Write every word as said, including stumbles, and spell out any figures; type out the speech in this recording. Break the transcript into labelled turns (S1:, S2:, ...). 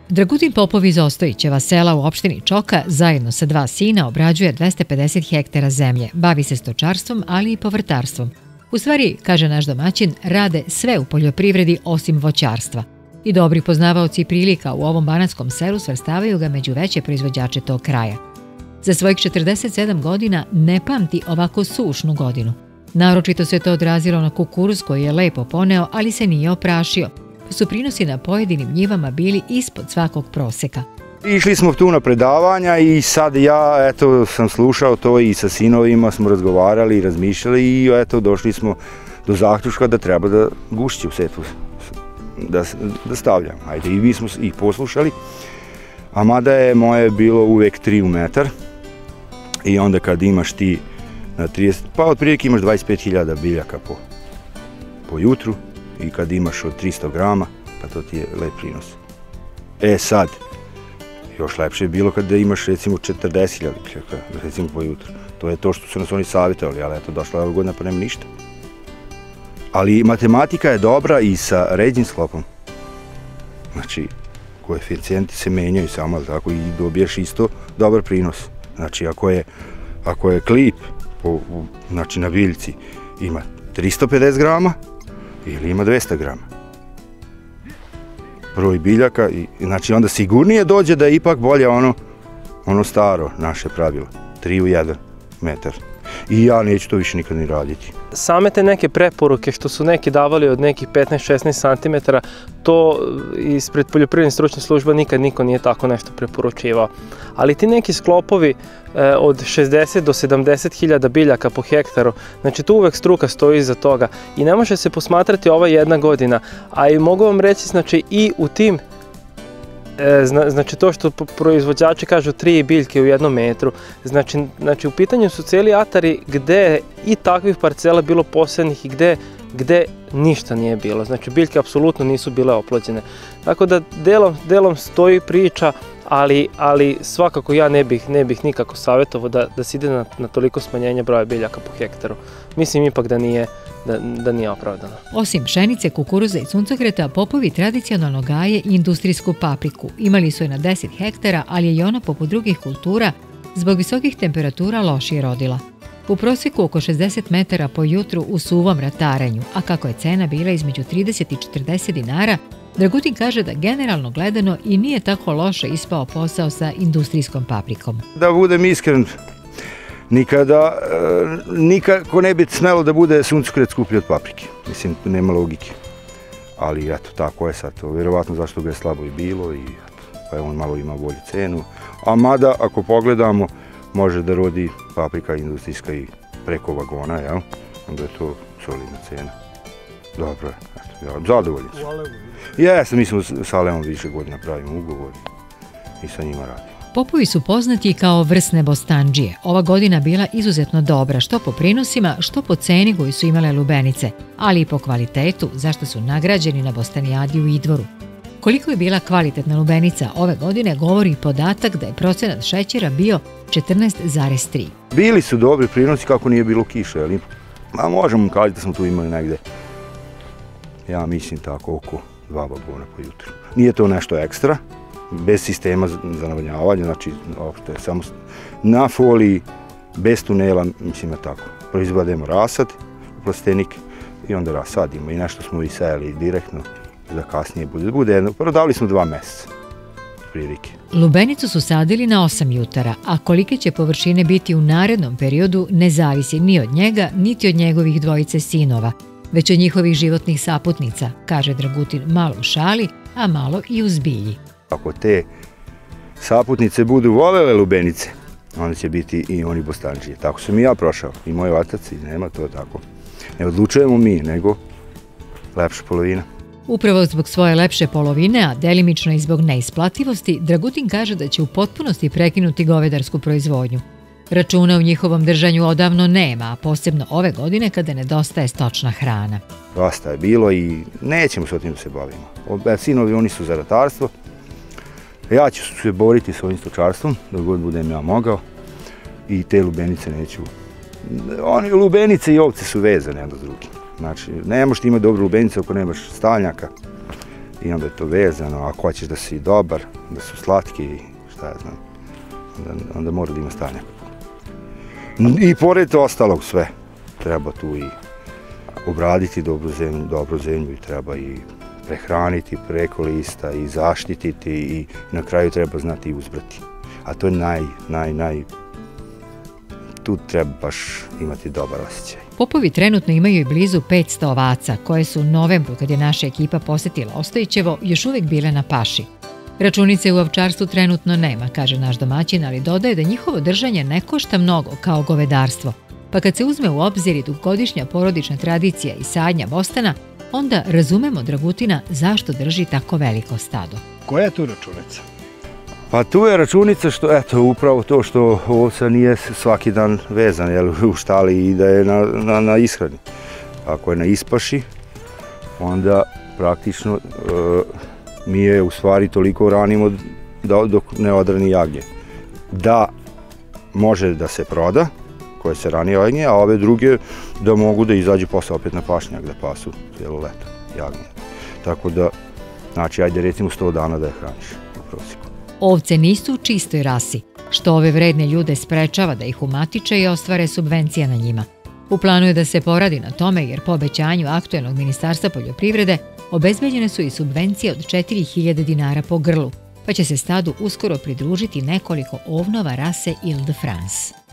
S1: Dragutin Popov iz Ostojićeva sela u opštini Čoka zajedno sa dva sina obrađuje dvesta pedeset hektara zemlje, bavi se stočarstvom, ali i povrtarstvom. U stvari, kaže naš domaćin, rade sve u poljoprivredi osim voćarstva. I dobri poznavaoci prilika u ovom banatskom selu svrstavaju ga među veće proizvođače tog kraja. Za svojih četrdeset sedam godina ne pamti ovako sušnu godinu. Naročito se to odrazilo na kukuruz koji je lepo poneo, ali se nije oprašio. Su prinosi na pojedinim njivama bili ispod svakog proseka.
S2: Išli smo tu na predavanja i sad ja eto, sam slušao to i sa sinovima smo razgovarali i razmišljali i eto, došli smo do zaključka da treba da gušće u setvu da, da stavljamo. Ajde, i mi smo ih poslušali, a mada je moje bilo uvek tri u metar i onda kad imaš ti na trideset, pa otprilike imaš dvadeset pet hiljada biljaka po, po jutru i kad imaš od tristo grama, pa to ti je lep prinos. E sad, još lepše je bilo kada imaš recimo četrdeset hiljada biljaka, recimo po jutru. To je to što su nas oni savjetovali, ali eto, došla ova godina pa nema ništa. Ali matematika je dobra i sa ređim sklopom. Znači, koeficijenti se menjaju samo, ali tako, i dobiješ isto dobar prinos. Znači, ako je, ako je klip po, znači, na biljci ima tristo pedeset grama ili ima dvesta grama. Broj biljaka, i, znači onda sigurnije dođe da je ipak bolje ono, ono staro naše pravilo, tri u jedan metar. I ja neću to više nikad ni raditi.
S3: Same te neke preporuke što su neki davali od nekih petnaest šesnaest santimetara, to ispred poljoprivredne stručne službe nikad niko nije tako nešto preporučivao. Ali ti neki sklopovi e, od šezdeset do sedamdeset hiljada biljaka po hektaru, znači tu uvek struka stoji iza toga i ne može se posmatrati ova jedna godina, a i mogu vam reći, znači i u tim znači to što proizvođači kažu tri biljke u jednom metru, znači, znači u pitanju su cijeli atari gde i takvih parcela bilo posljednih i gde, gde ništa nije bilo, znači biljke apsolutno nisu bile oplođene. Tako da delom, delom stoji priča, ali, ali svakako ja ne bih, ne bih nikako savjetovao da, da se ide na, na toliko smanjenje broja biljaka po hektaru. Mislim ipak da nije, da, da nije opravdano.
S1: Osim pšenice, kukuruza i suncokreta, Popovi tradicionalno gaje i industrijsku papriku. Imali su je na deset hektara, ali je i ona poput drugih kultura zbog visokih temperatura lošije rodila. U prosjeku oko šezdeset metara po jutru u suvom ratarenju, a kako je cena bila između trideset i četrdeset dinara, Dragutin kaže da generalno gledano i nije tako loše ispao posao sa industrijskom paprikom.
S2: Da budem iskren, nikada, nikako ne bi smelo da bude suncokret skuplji od paprike. Mislim, nema logike. Ali eto, tako je sad to. Vjerovatno zašto ga je slabo i bilo i eto, pa je on malo ima bolju cenu. A mada, ako pogledamo, može da rodi paprika industrijska i preko vagona, jel? Onda je to solidna cena. Dobro je, eto, ja zadovoljan sam. Jesam, mi smo s Alemom više godina pravimo ugovor i sa njima radimo.
S1: Popovi su poznati kao vrsne bostandžije. Ova godina bila izuzetno dobra, što po prinosima, što po ceni koju su imale lubenice, ali i po kvalitetu, zašto su nagrađeni na Bostanijadi u Idvoru. Koliko je bila kvalitetna lubenica ove godine govori podatak da je procenat šećera bio četrnaest zarez tri.
S2: Bili su dobri prinosi kako nije bilo kiše, ali ma možemo kazati da smo tu imali negde, ja mislim tako, oko dva vagona po jutru. Nije to nešto ekstra, bez sistema za navodnjavanje, znači samo na foliji, bez tunela, mislim je tako. Proizvodimo rasad u plastenik i onda rasadimo i nešto smo i sajali direktno da kasnije bude. bude prodavali smo dva meseca, prilike.
S1: Lubenicu su sadili na osam jutara, a kolike će površine biti u narednom periodu ne zavisi ni od njega, niti od njegovih dvojice sinova, već od njihovih životnih saputnica, kaže Dragutin malo u šali, a malo i u zbilji.
S2: Ako te saputnice budu volele lubenice, onda će biti i oni bostandžije. Tako sam i ja prošao, i moj otac, i nema to tako. Ne odlučujemo mi, nego lepša polovina.
S1: Upravo zbog svoje lepše polovine, a delimično i zbog neisplativosti, Dragutin kaže da će u potpunosti prekinuti govedarsku proizvodnju. Računa u njihovom držanju odavno nema, a posebno ove godine kada nedostaje stočna hrana.
S2: Dosta je bilo i nećemo se o tim da se bavimo. Sinovi, oni su za ratarstvo. Ja ću se boriti s ovim stočarstvom, dok god budem ja mogao. I te lubenice neću. Oni lubenice i ovce su vezane jedno s drugim. Znači, ne možeš imati dobru lubenicu ako nemaš stalnjaka. i onda je to vezano, ako hoćeš da si dobar, da su slatki, šta ja znam, onda, onda mora da ima stanje. I pored ostalog sve, treba tu i obraditi dobru zemlju, dobru zemlju i treba i prehraniti preko lista i zaštititi i na kraju treba znati i uzbrati. A to je naj, naj, naj, tu treba baš imati dobar osjećaj.
S1: Popovi trenutno imaju i blizu petsto ovaca, koje su u novembru, kad je naša ekipa posetila Ostojićevo, još uvijek bile na paši. Računice u ovčarstvu trenutno nema, kaže naš domaćin, ali dodaje da njihovo držanje ne košta mnogo kao govedarstvo. Pa kad se uzme u obzir i dugogodišnja porodična tradicija i sadnja bostana, onda razumemo Dragutina zašto drži tako veliko stado.
S4: Koja je tu računica?
S2: Pa tu je računica što, eto, upravo to što ovca nije svaki dan vezana, jel, u štali i da je na, na, na ishrani. Ako je na ispaši, onda praktično e, mi je u stvari toliko ranimo da, dok ne odrani jagnje. Da može da se proda, koje se rani jagnje, a ove druge da mogu da izađu posle opet na pašnjak da pasu cijelo leto jagnje. Tako da, znači, ajde recimo sto dana da je hraniš u prosjeku.
S1: Ovce nisu u čistoj rasi, što ove vredne ljude sprečava da ih umatiče i ostvare subvencija na njima. U planu je da se poradi na tome jer po obećanju aktuelnog Ministarstva poljoprivrede obezbeđene su i subvencije od četiri hiljade dinara po grlu, pa će se stadu uskoro pridružiti nekoliko ovnova rase Ile de France.